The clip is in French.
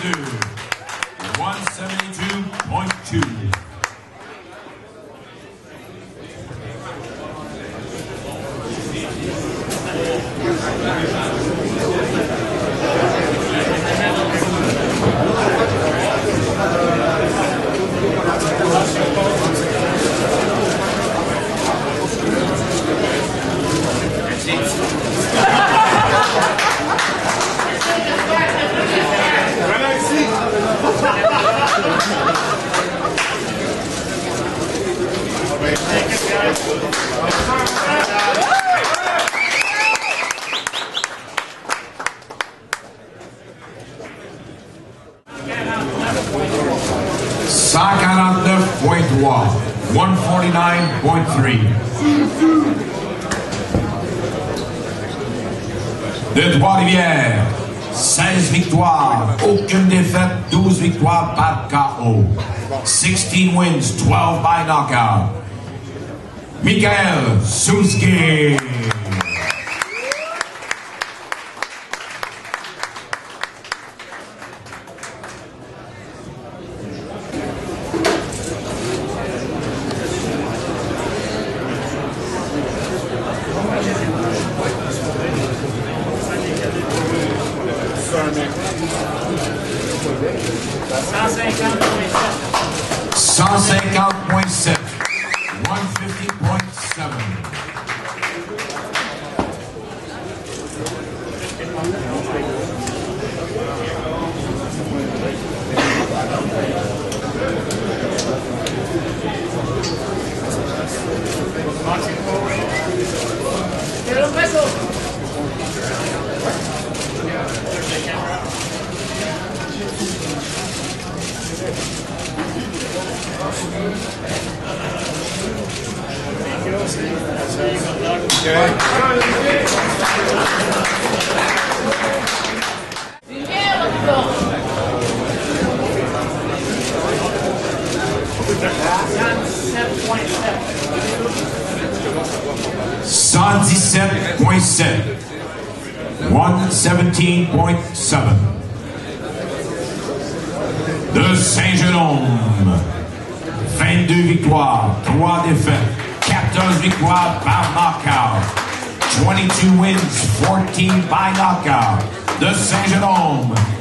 2. 172.2. $149.3. 149.3. De Trois-Rivières, 16 victoires, aucune défaite, 12 victoires par KO. 16 wins, 12 by knockout. Mikael, Zewski. $150.7. 150.7. $117.7. 117.7. De Saint-Jérôme, 22 victoires, 3 défaites, 14 victoires par knockout, 22 wins, 14 by knockout. De Saint-Jérôme,